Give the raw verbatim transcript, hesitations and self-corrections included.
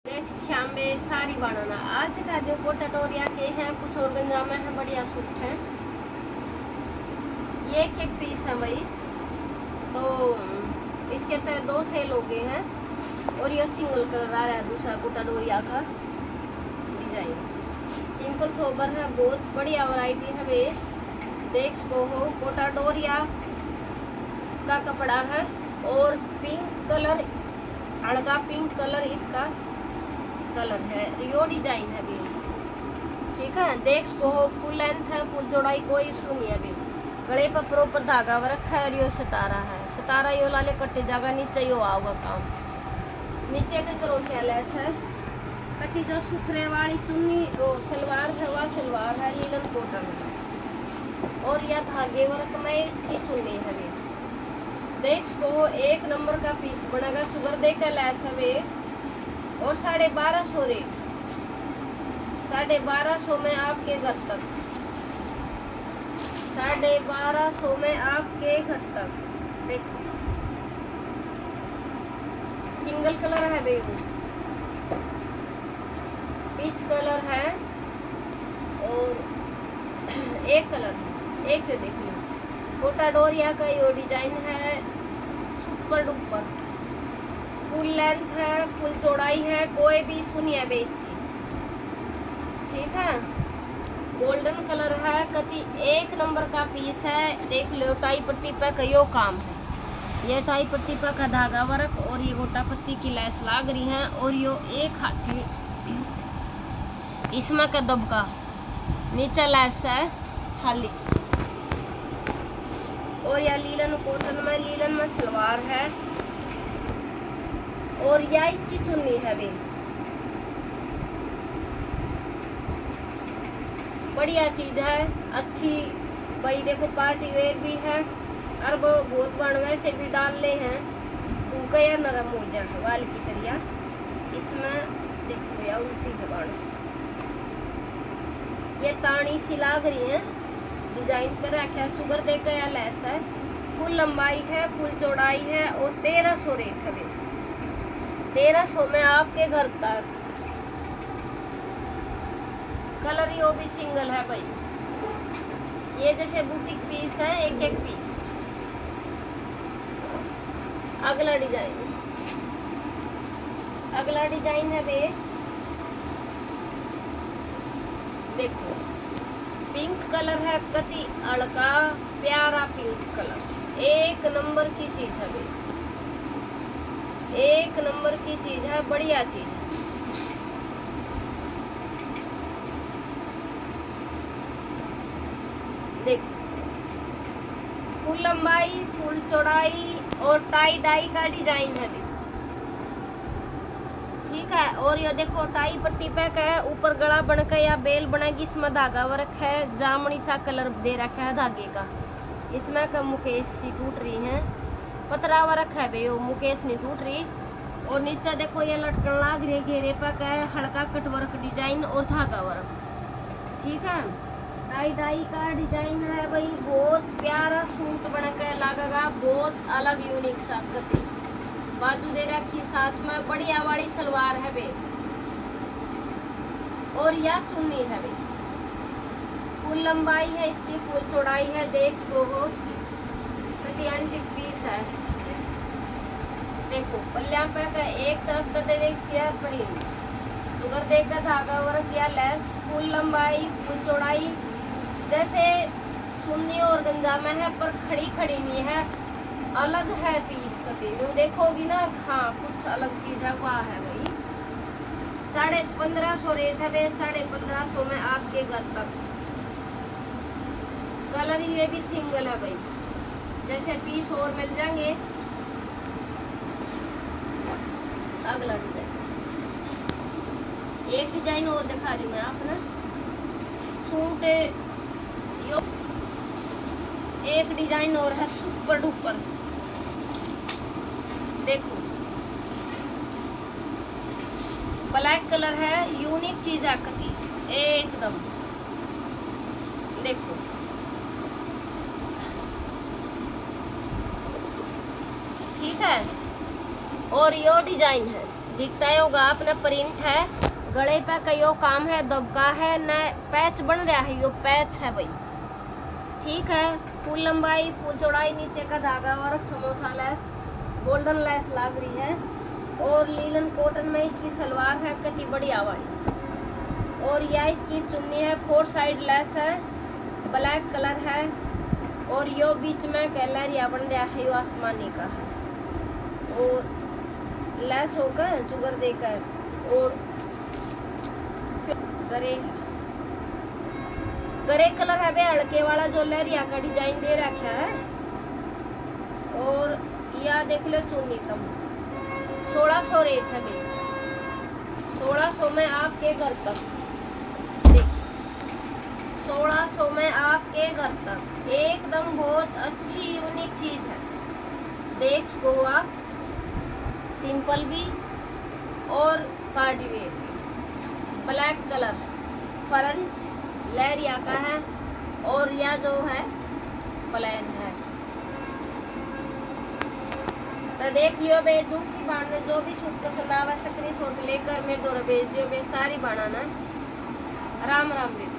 शाम में साड़ी बनाना। आज दिखा दो कोटा टोरिया के हैं, कुछ और गंजामा है, बढ़िया सूट है। ये एक एक पीस है भाई, तो इसके तरह दो सेल हो गए हैं। और ये सिंगल कलर आ रहा है, दूसरा कोटा डोरिया का डिजाइन। सिंपल सोबर है, बहुत बढ़िया वैरायटी है वे। देख सको हो, कोटा डोरिया का कपड़ा है और पिंक कलर, हल्का पिंक कलर इसका कलर है। रियो डिजाइन है भी, ठीक है। देख सको हो, फुल लेंथ है, फुल चौड़ाई, कोई इशू नहीं है भी। गले पर प्रॉपर धागा वर्क है और यो सितारा है। सितारा यो लाले कट्टे जागा, नीचे यो आओगा काम। नीचे के क्रोशिया लेस है। कटी जो सुथरे वाली चुन्नी वो सलवार है, वह सलवार है लीलन कॉटन में। और यह धागे वर्क में इसकी चुन्नी है भी। देख सको, एक नंबर का पीस बनेगा। शुगर दे के लेस है वे। और साढ़े बारह सौ रेट, साढ़े बारह सौ में आपके घर तक, साढ़े बारह सौ में आपके घर तक। देखो सिंगल कलर है बेबी, पीच कलर है और एक कलर है, एक तो देख लो। कोटा डोरिया का यो डिजाइन है, सुपर डुपर फुल लेंथ है, फुल चौड़ाई है, कोई भी सुनी है बे इसकी, ठीक है। गोल्डन कलर है, कति एक नंबर का पीस है। देख लो, टाई पट्टी पे कयो काम है। ये टाई पट्टी पे का धागा वर्क और ये गोटा पत्ती की लैस लाग रही है। और यो एक हाथी इसमें का दबका, नीचे लैस है खाली। और यह लीलन कॉटन में, लीलन में सलवार है। और यह इसकी चुन्नी है भी, बढ़िया चीज है, अच्छी भाई। देखो पार्टी वेयर भी है और वो बहुत बन वैसे भी डाल ले हैं, उनका यह नरम हो जाए वाल की तरह। इसमें देखो या उल्टी है बाण, ये तानी सी लाग रही है, डिजाइन कर रखा। चुगर देकर या लेस है, फुल लंबाई है, फुल चौड़ाई है। और तेरह सौ रेट है भी, तेरह सौ में आपके घर तक। कलर यो भी सिंगल है भाई, ये जैसे बुटीक पीस है, एक एक पीस। अगला डिजाइन, अगला डिजाइन है बे, देखो पिंक कलर है, कति हल्का प्यारा पिंक कलर, एक नंबर की चीज है बे, एक नंबर की चीज है, बढ़िया चीज है। देखो फुल लंबाई, फुल चौड़ाई और टाई डाई का डिजाइन है भी, ठीक है। और ये देखो टाई पट्टी पे का है, ऊपर गला बनकर या बेल बनेगी, इसमें धागा वर्क है, जामुनी सा कलर दे रखा है धागे का। इसमें का मुकेश सी टूट रही है, पतरा वर्क है बे, वो मुकेश नहीं टूट रही। और नीचे देखो ये लटकन लाग रही है, घेरे पे का है, हल्का कट वर्क डिजाइन और धागा वर्क, ठीक है। डाई डाई का डिजाइन है भाई, बहुत प्यारा सूट बनकर लगेगा, बहुत अलग यूनिक सा। कति बाजू दे रखी साथ में, बढ़िया वाली सलवार है बे। और यह चुन्नी है बे, फुल लंबाई है इसकी, फुल चौड़ाई है। देख सको हो, कति एंटिक पीस है। देखो पल्ला पे का एक तरफ का दे दिया प्रिंट, शुगर देकर धागा वर्क किया, लेस, फुल लंबाई, फुल चौड़ाई। जैसे चुन्नी और गंजामा है, पर खड़ी खड़ी नहीं है, अलग है पीस कटी। देखोगी ना, हाँ कुछ अलग चीज है, वह है भाई। साढ़े पंद्रह सौ रेट है भाई, साढ़े पंद्रह सौ में आपके घर तक। कलर ये भी सिंगल है भाई, जैसे पीस और मिल जाएंगे। अगला डिजाइन, एक डिजाइन और दिखा रही मैं आपने। सूट यो एक डिजाइन और है, सुपर डुपर। देखो ब्लैक कलर है, यूनिक चीज है कति एकदम। देखो ठीक है। और यो डिजाइन है, दिखता ही होगा अपना प्रिंट है। गले पे कईयों काम है, दबका है न, पैच बन रहा है, यो पैच है भाई। ठीक है, फुल लंबाई फुल चौड़ाई, नीचे का धागा work, samosa lace, golden lace लग रही है। और लीलन कॉटन में इसकी सलवार है कितनी बढ़िया वाली। और यह इसकी चुन्नी है, फोर साइड लेस है, ब्लैक कलर है। और यो बीच में कलर या बन रहा है, यो आसमानी का है और लेस होकर जुगर देकर। और गरे है, गरे कलर है वे हड़के वाला जो लहरिया का डिजाइन दे रखा है। और यह देख लो चुन्नी कम सोलह सौ रेट है बेस, सोलह सौ में आपके घर तक, देख सोलह सौ में आपके घर तक एकदम बहुत अच्छी यूनिक चीज है। देख को आप सिंपल भी और पार्टी वेयर भी। ब्लैक कलर फ्रंट लहरिया का है और यह जो है प्लेन है। तो देख लियो बे, दूसरी बार ने जो भी सूट पसंद आवा स्क्रीनशॉट लेकर मेरे द्वारा भेज दियो बे, सारी बनाना। राम राम बे।